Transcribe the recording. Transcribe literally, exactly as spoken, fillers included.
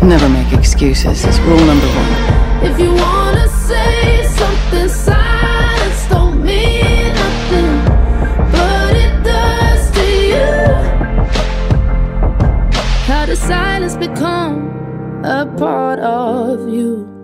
Never make excuses is rule number one. If you wanna say something, silence don't mean nothing, but it does to you. How does silence become a part of you?